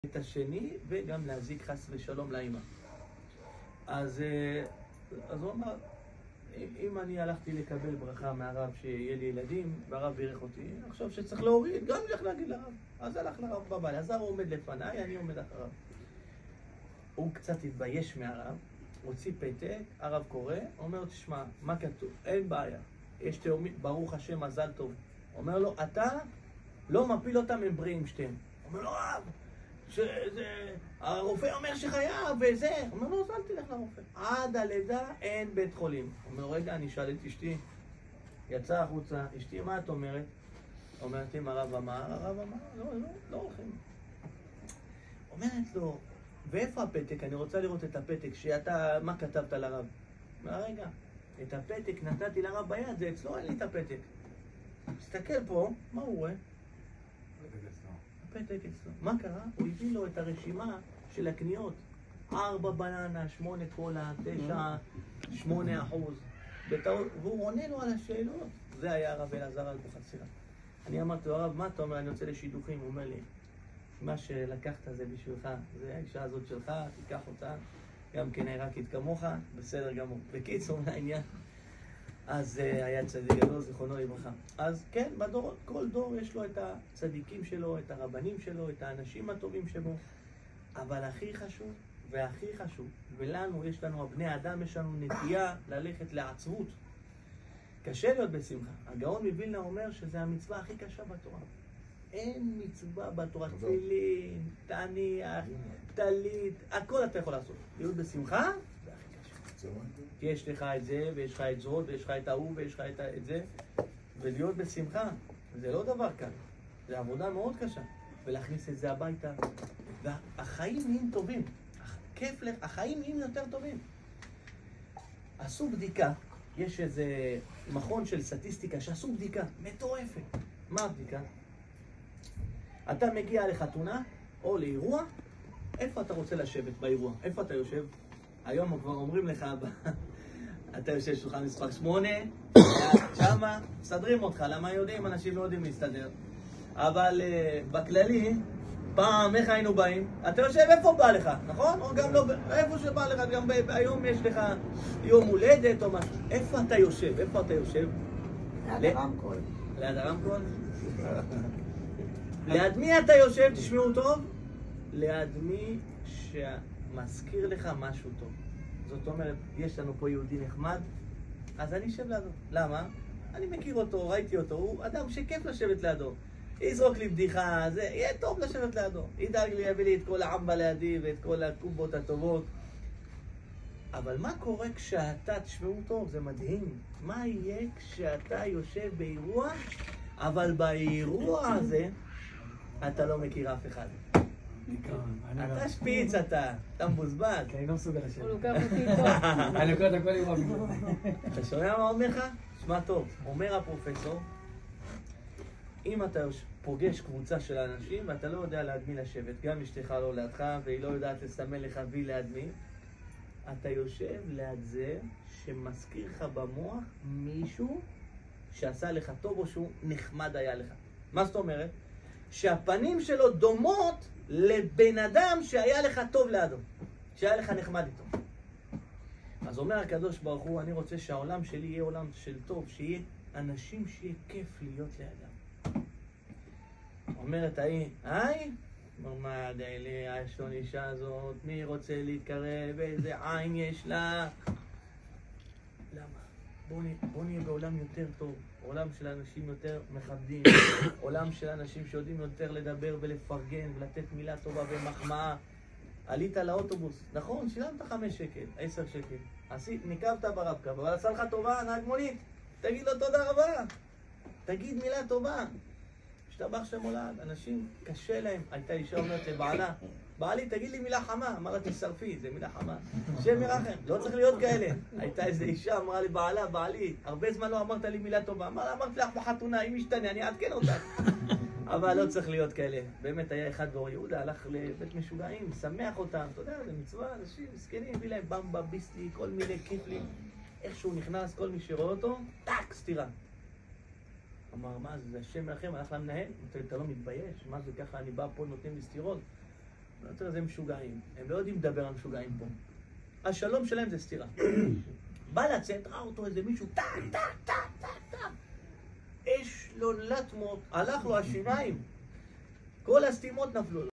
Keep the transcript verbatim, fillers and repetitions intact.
את השני וגם להזיק חס ושלום לאמא. אז, אז הוא אמר, אם אני הלכתי לקבל ברכה מהרב שיהיה לי ילדים, והרב בירך אותי, אני חושב שצריך להוריד, גם צריך להגיד לרב. אז הלך לרב בבית, אז הרב עומד לפניי, אני עומד אחריו. הוא קצת התבייש מהרב, הוציא פתק, הרב קורא, אומר, תשמע, מה כתוב? אין בעיה. יש תאומים, ברוך השם, מזל טוב. אומר לו, אתה לא מפיל אותם, הם בריאים שתיהם. אומר לו, רב, שזה, הרופא אומר שחייב וזה. אומר לו, אז אל תלך לרופא. עד הלידה אין בית חולים. אומר, רגע, אני שאל את אשתי, יצא החוצה, אשתי, מה את אומרת? אומרת, אם הרב אמר, הרב אמר, לא, לא, לא הולכים. אומרת לו, ואיפה הפתק? אני רוצה לראות את הפתק, שאתה, מה כתבת לרב? אומר, רגע, את הפתק נתתי לרב ביד, זה אצלו, אין לי את הפתק. תסתכל פה, מה הוא רואה? הפתק אצלו. מה קרה? הוא הביא לו את הרשימה של הקניות. ארבע בננה, שמונה קולה, תשע, שמונה אחוז. והוא עונה לו על השאלות. זה היה הרב אלעזר אבוחצירא. אני אמרתי לו, הרב, מה אתה אומר? אני יוצא לשידוכים. הוא אומר לי, מה שלקחת זה בשבילך, זה האישה הזאת שלך, תיקח אותה. גם כן עיראקית כמוך, בסדר גמור. בקיצור, העניין. אז uh, היה צדיק גדול, זיכרונו לברכה. אז כן, בדור, כל דור יש לו את הצדיקים שלו, את הרבנים שלו, את האנשים הטובים שבו. אבל הכי חשוב, והכי חשוב, ולנו, יש לנו, הבני אדם, יש לנו נטייה ללכת לעצבות. קשה להיות בשמחה. הגאון מווילנה אומר שזה המצווה הכי קשה בתורה. אין מצווה בתורה, תפילין, תניח, פתלית, הכל אתה יכול לעשות. להיות בשמחה, זה הכי קשה. כי יש לך את זה, ויש לך את זאת, ויש לך את ההוא, ויש לך את זה, ולהיות בשמחה, זה לא דבר קל. זה עבודה מאוד קשה. ולהכניס את זה הביתה. והחיים נהיים טובים. כיף לך, החיים נהיים יותר טובים. עשו בדיקה, יש איזה מכון של סטטיסטיקה שעשו בדיקה מטורפת. מה הבדיקה? אתה מגיע לחתונה או לאירוע, איפה אתה רוצה לשבת באירוע? איפה אתה יושב? היום כבר אומרים לך, אתה יושב שולחן מספר שמונה, שמה, מסדרים אותך, למה יודעים, אנשים לא יודעים להסתדר. אבל uh, בכללי, פעם איך היינו באים, אתה יושב איפה בא לך, נכון? או גם לא, איפה שבא לך, גם היום יש לך יום הולדת או משהו. איפה אתה יושב? איפה אתה יושב? ליד הרמקול. ליד הרמקול? ליד מי אתה יושב, תשמעו טוב? ליד מי שמזכיר לך משהו טוב. זאת אומרת, יש לנו פה יהודי נחמד, אז אני אשב לידו. למה? אני מכיר אותו, ראיתי אותו, הוא אדם שכיף לשבת לידו. יזרוק לי בדיחה, זה יהיה טוב לשבת לידו. ידאג לי, יביא לי את כל העמבה לידי ואת כל הקובות הטובות. אבל מה קורה כשאתה, תשמעו טוב, זה מדהים. מה יהיה כשאתה יושב באירוע, אבל באירוע הזה אתה לא מכיר אף אחד. אתה שפיץ אתה, אתה מבוזבז. כי אני לא מסוגל לשבת. הוא לוקח אותי טוב. אני לוקח את הכל עם המגזר. אתה שומע מה אומר לך? שמע טוב, אומר הפרופסור, אם אתה פוגש קבוצה של אנשים ואתה לא יודע ליד מי לשבת, גם אשתך לא לידך והיא לא יודעת לסמן לך וי ליד מי, אתה יושב ליד זה שמזכיר לך במוח מישהו שעשה לך טוב או שהוא נחמד היה לך. מה זאת אומרת? שהפנים שלו דומות לבן אדם שהיה לך טוב לידו, שהיה לך נחמד איתו. אז אומר הקדוש ברוך הוא, אני רוצה שהעולם שלי יהיה עולם של טוב, שיהיה אנשים שיהיה כיף להיות לידם. אומרת ההיא, היי, מה די לי, יש לו אישה הזאת, מי רוצה להתקרב, איזה עין יש לה? למה? בוא נהיה, בוא נהיה בעולם יותר טוב, עולם של אנשים יותר מכבדים, עולם של אנשים שיודעים יותר לדבר ולפרגן ולתת מילה טובה ומחמאה. עלית לאוטובוס, נכון, שילמת חמש שקל, עשר שקל, עשית, ניקבת ברבקה, אבל עשה לך טובה, נהג מונית, תגיד לו תודה רבה, תגיד מילה טובה. השתבח שם הולד, אנשים קשה להם. הייתה אישה אומרת לבעלה, בעלי תגיד לי מילה חמה, אמרה תשרפי, זה מילה חמה, שם ירחם, לא צריך להיות כאלה. הייתה איזו אישה אמרה לבעלה, בעלי, הרבה זמן לא אמרת לי מילה טובה, אמרה, אמרתי לך בחתונה, אם משתנה אני אעדכן אותך. אבל לא צריך להיות כאלה. באמת היה אחד באור יהודה, הלך לבית משוגעים, שמח אותם, אתה יודע, זה מצווה, אנשים מסכנים, הביא להם במבה, ביסלי, כל מיני כיפלים. איכשהו נכנס, כל מי שרואה אותו, טק, סתירה. אמר, מה זה, זה השם מלכם, הלך למנהל, אתה לא מתבייש, מה זה ככה, אני בא פה, נותנים לי סתירות. תראה, זה משוגעים. הם לא יודעים לדבר על משוגעים פה. השלום שלהם זה סתירה. בא לצאת, ראה אותו איזה מישהו, טה, טה, טה, טה, טה. יש לו לטמות, הלך לו השיניים. כל הסתימות נפלו לו.